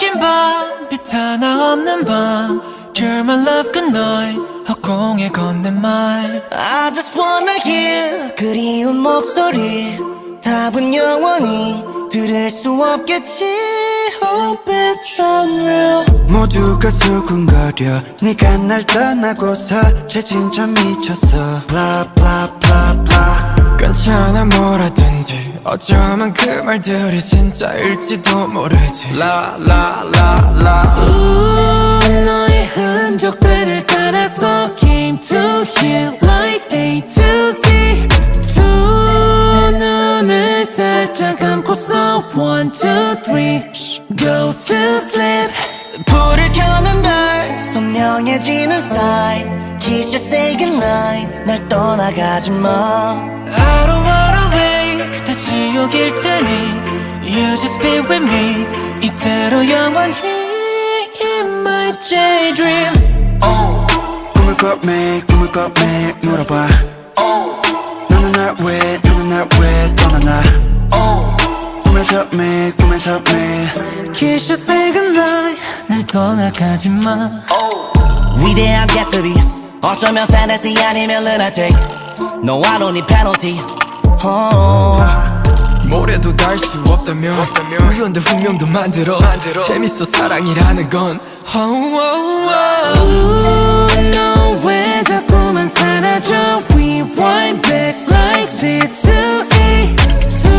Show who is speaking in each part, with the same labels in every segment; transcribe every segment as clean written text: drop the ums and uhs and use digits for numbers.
Speaker 1: 긴 밤 빛 하나 없는 밤 You're my love good night 허공에 건넨 말
Speaker 2: I just wanna hear 그리운 목소리 답은 영원히 들을 수 없겠지 Hope it's unreal
Speaker 3: 모두가 수군거려 네가 날 떠나고서 쟤 진짜 미쳤어 Blah blah blah blah
Speaker 1: 괜찮아 뭐라든지 어쩌면 그 말들이 진짜일지도 모르지
Speaker 3: La la la la
Speaker 1: 너의 흔적들을 따라서 Came to here like A to Z 두 눈을 살짝 감고서 1, 2, 3 Go to sleep
Speaker 2: 불을 켜는 날 선명해지는 sight Kiss you say goodnight 날 떠나가지 마
Speaker 1: I don't wanna wake 다 지옥일 테니 You just be with me 이대로 영원히 In my daydream
Speaker 3: 꿈을 꿔 매일 물어봐 너는 날 왜 떠나나 꿈에서 매일
Speaker 1: Kiss you say goodnight 날 떠나가지 마
Speaker 2: 위대한 개츠비 어쩌면 fantasy 아니면 lunatic No I don't need penalty
Speaker 1: 모래도 달 수 없다면 우연도 운명도 만들어 재밌어 사랑이라는 건 너 왜 자꾸만 사라져 Rewind back like Z to E 두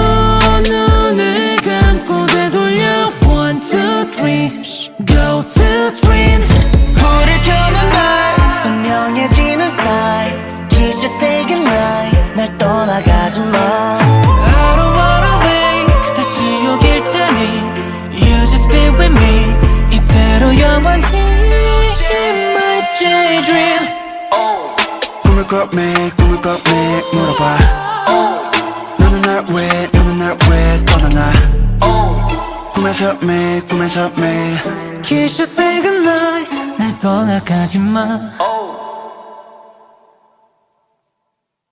Speaker 1: 눈을 감고 되돌려 1, 2, 3 Go to dream
Speaker 2: 불을 켜는 날 선명해지는 sight Kiss you say goodnight 날 떠나가지 마
Speaker 1: I don't wanna wake 다 지옥일 테니 You just be with me 이대로 영원히 In my daydream
Speaker 3: 꿈을 꿔 매일 물어봐 너는 날 왜 떠나나 꿈에서 매일
Speaker 1: Kiss you say goodnight 날 떠나가지 마